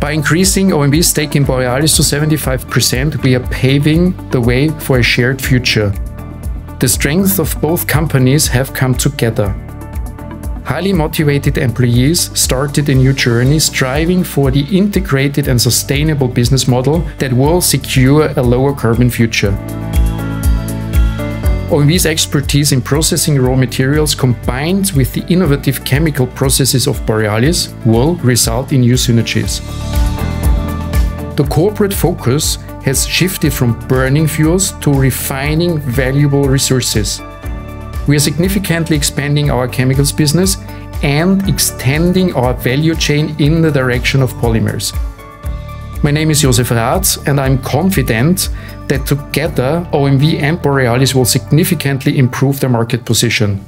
By increasing OMV's stake in Borealis to 75%, we are paving the way for a shared future. The strengths of both companies have come together. Highly motivated employees started a new journey striving for the integrated and sustainable business model that will secure a lower carbon future. OMV's expertise in processing raw materials combined with the innovative chemical processes of Borealis will result in new synergies. The corporate focus has shifted from burning fuels to refining valuable resources. We are significantly expanding our chemicals business and extending our value chain in the direction of polymers. My name is Josef Rath, and I'm confident that together OMV and Borealis will significantly improve their market position.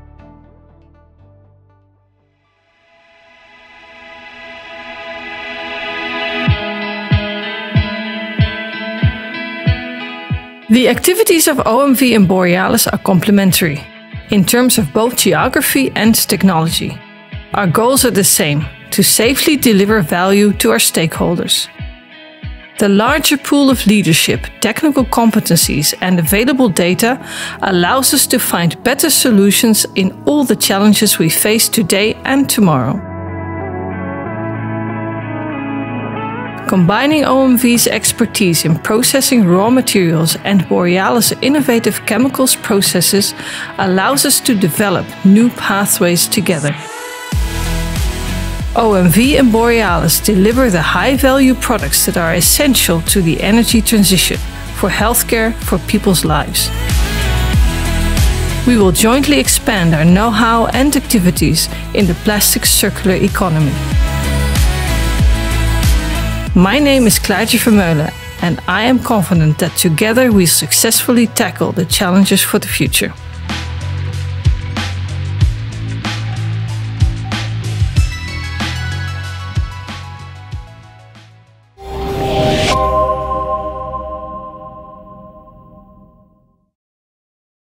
The activities of OMV and Borealis are complementary in terms of both geography and technology. Our goals are the same: to safely deliver value to our stakeholders. The larger pool of leadership, technical competencies and available data allows us to find better solutions in all the challenges we face today and tomorrow. Combining OMV's expertise in processing raw materials and Borealis' innovative chemicals processes allows us to develop new pathways together. OMV and Borealis deliver the high-value products that are essential to the energy transition, for healthcare, for people's lives. We will jointly expand our know-how and activities in the plastic circular economy. My name is Klaartje Vermeulen, and I am confident that together we successfully tackle the challenges for the future.